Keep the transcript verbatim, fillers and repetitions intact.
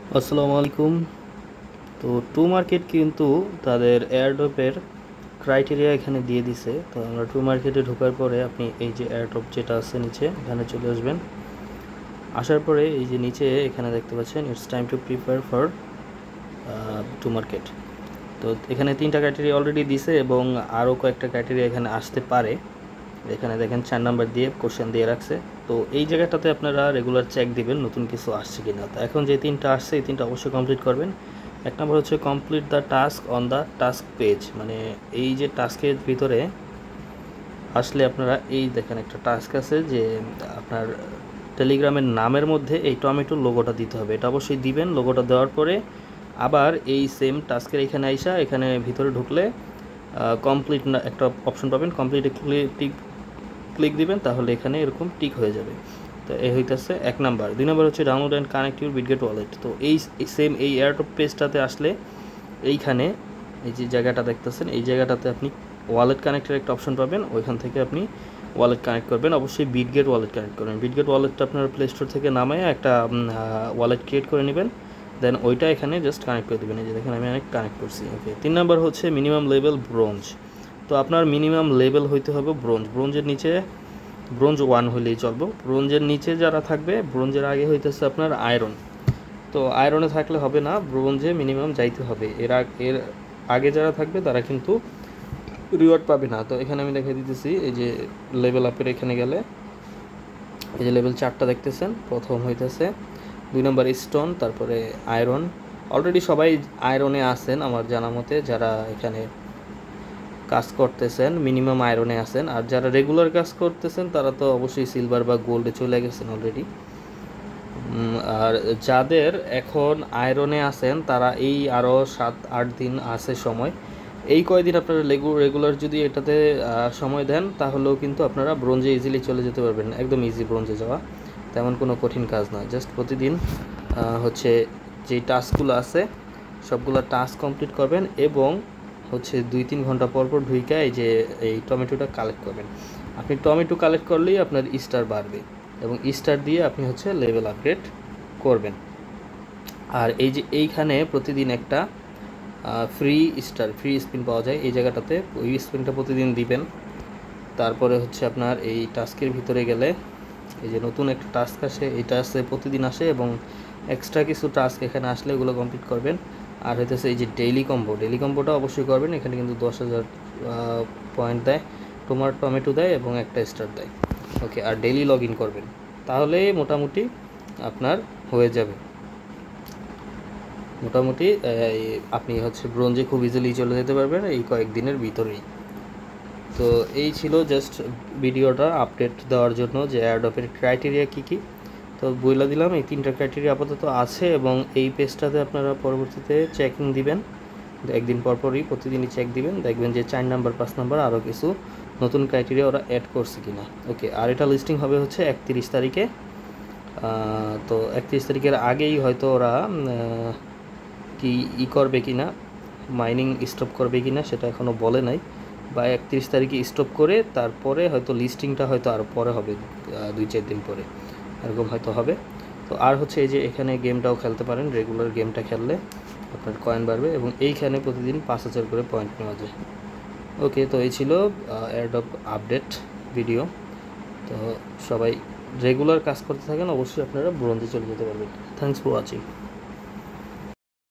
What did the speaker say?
আসসালামু আলাইকুম। তো টু মার্কেট কিন্তু তাদের এয়ারড্রপের ক্রাইটেরিয়া এখানে দিয়ে দিছে। তো আমরা টু মার্কেটে ঢোকার পরে আপনি এই যে এয়ারড্রপ যেটা আছে নিচে এখানে চলে আসবেন। আসার পরে এই যে নিচে এখানে দেখতে পাচ্ছেন it's time to prepare for to market. তো এখানে তিনটা ক্রাইটেরিয়া অলরেডি দিছে এবং আরও কয়েকটা ক্রাইটেরিয়া এখানে আসতে পারে। এখানে দেখেন চার নাম্বার দিয়ে কোশ্চেন দিয়ে রাখছে। তো এই জায়গাটাতে আপনারা রেগুলার চেক দিবেন নতুন কিছু আসছে কিনা। তো এখন যে তিনটা আসছে এই তিনটা অবশ্যই কমপ্লিট করবেন। এক নম্বর হচ্ছে complete the task on the task page, মানে এই যে টাস্কের ভিতরে আসলে আপনারা এই দেখেন একটা টাস্ক আছে যে আপনার টেলিগ্রামের নামের মধ্যে এই টমেটো লোগোটা দিতে হবে, এটা অবশ্যই দিবেন। লোগোটা দেওয়ার পরে আবার এই সেম টাস্কের এখানে আইসা এখানে ভিতরে ঢুকলে কমপ্লিট না একটা অপশন পাবেন, কমপ্লিটে টিক ক্লিক দিবেন, তাহলে এখানে এরকম টিক হয়ে যাবে। তো এই হইতেছে এক নাম্বার। দুই নাম্বার হচ্ছে download and connect your Bitget wallet. তো এই সেম এই এয়ারড্রপ পেজটাতে আসলে এইখানে এই যে জায়গাটা দেখতেছেন এই জায়গাটাতে আপনি ওয়ালেট কানেক্টের একটা অপশন পাবেন, ওইখান থেকে আপনি ওয়ালেট কানেক্ট করবেন। অবশ্যই বিটগেট ওয়ালেট কানেক্ট করবেন। বিটগেট ওয়ালেটটা আপনারা প্লে স্টোর থেকে নামায় একটা ওয়ালেট ক্রিয়েট করে নেবেন, দেন ওইটা এখানে জাস্ট কানেক্ট করে দেবেন। এই যে দেখেন আমি অনেক কানেক্ট করছি। ওকে, তিন নাম্বার হচ্ছে মিনিমাম লেভেল ব্রোঞ্জ। তো আপনার মিনিমাম লেভেল হইতে হবে ব্রোঞ্জ। ব্রোঞ্জের নিচে ব্রোঞ্জ ওয়ান হলেই চলবে। ব্রোঞ্জের নিচে যারা থাকবে, ব্রোঞ্জের আগে হইতেছে আপনার আয়রন। তো আয়রনে থাকলে হবে না, ব্রোঞ্জে মিনিমাম যাইতে হবে। এর এর আগে যারা থাকবে তারা কিন্তু রিওয়ার্ড পাবে না। তো এখানে আমি দেখে দিতেছি এই যে লেভেল আপের এখানে গেলে এই যে লেভেল চারটা দেখতেছেন। প্রথম হইতেছে দুই নম্বর স্টোন, তারপরে আয়রন। অলরেডি সবাই আয়রনে আছেন আমার জানা মতে, যারা এখানে কাজ করতেছেন মিনিমাম আয়রনে আছেন। আর যারা রেগুলার কাজ করতেছেন তারা তো অবশ্যই সিলভার বা গোল্ডে চলে গেছেন অলরেডি। আর যাদের এখন আয়রনে আছেন তারা এই আরও সাত আট দিন আছে সময়, এই কয়দিন আপনারা রেগুলার যদি এটাতে সময় দেন তাহলেও কিন্তু আপনারা ব্রোঞ্জে ইজিলি চলে যেতে পারবেন। একদম ইজি ব্রোঞ্জে যাওয়া, তেমন কোনো কঠিন কাজ নয়। জাস্ট প্রতিদিন হচ্ছে যেই টাস্কগুলো আছে সবগুলো টাস্ক কমপ্লিট করবেন এবং হচ্ছে দুই তিন ঘন্টা পর পর ঢুইকা এই যে এই টমেটোটা কালেক্ট করবেন। আপনি টমেটো কালেক্ট করলেই আপনার স্টার বাড়বে এবং স্টার দিয়ে আপনি হচ্ছে লেভেল আপগ্রেড করবেন। আর এই যে এইখানে প্রতিদিন একটা ফ্রি স্টার ফ্রি স্পিন পাওয়া যায় এই জায়গাটাতে, ওই স্পিনটা প্রতিদিন দিবেন। তারপরে হচ্ছে আপনার এই টাস্কের ভিতরে গেলে এই যে নতুন একটা টাস্ক আসে, এই টাস্কে প্রতিদিন আসে এবং এক্সট্রা কিছু টাস্ক এখানে আসলে এগুলো কমপ্লিট করবেন। আর হইতেছে এই যে ডেইলি কম্বো, ডেইলি কম্বোটা অবশ্যই করবেন। এখানে কিন্তু দশ হাজার পয়েন্ট দেয়, তোমার টমেটো দেয় এবং একটা স্টার দেয়। ওকে, আর ডেইলি লগ ইন করবেন, তাহলে মোটামুটি আপনার হয়ে যাবে। মোটামুটি আপনি হচ্ছে ব্রোঞ্জে খুব ইজিলি চলে যেতে পারবেন এই কয়েকদিনের ভিতরেই। তো এই ছিল জাস্ট ভিডিওটা আপডেট দেওয়ার জন্য যে এয়ারড্রপের ক্রাইটেরিয়া কী কী। তো বইলা দিলাম এই তিনটা ক্রাইটেরিয়া আপাতত আছে এবং এই পেজটাতে আপনারা পরবর্তীতে চেকিং দিবেন একদিন পরপরই, প্রতিদিনই চেক দিবেন, দেখবেন যে চার নাম্বার পাঁচ নাম্বার আরও কিছু নতুন ক্রাইটেরিয়া ওরা অ্যাড করছে কিনা। ওকে, আর এটা লিস্টিং হবে হচ্ছে একত্রিশ তারিখে। তো একত্রিশ তারিখের আগেই হয়তো ওরা কি ই করবে কি না, মাইনিং স্টপ করবে কি না সেটা এখনও বলে নাই, বা একত্রিশ তারিখে স্টপ করে তারপরে হয়তো লিস্টিংটা হয়তো আরও পরে হবে, দুই চার দিন পরে এরকম হয়তো হবে। তো আর হচ্ছে এই যে এখানে গেমটাও খেলতে পারেন, রেগুলার গেমটা খেললে আপনার কয়েন বাড়বে এবং এইখানে প্রতিদিন পাঁচ হাজার করে পয়েন্ট নেওয়া যায়। ওকে, তো এই ছিল এয়ারড্রপ আপডেট ভিডিও। তো সবাই রেগুলার কাজ করতে থাকেন, অবশ্যই আপনারা ব্রোঞ্জে চলে যেতে পারবেন। Thanks for watching.